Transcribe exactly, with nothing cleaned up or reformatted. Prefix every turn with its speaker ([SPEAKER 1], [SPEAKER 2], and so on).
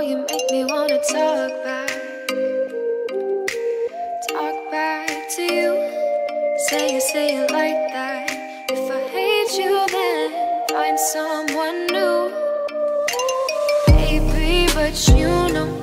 [SPEAKER 1] you make me wanna talk back, talk back to you. Say it, say it like that. If I hate you, then find someone new, baby. But you know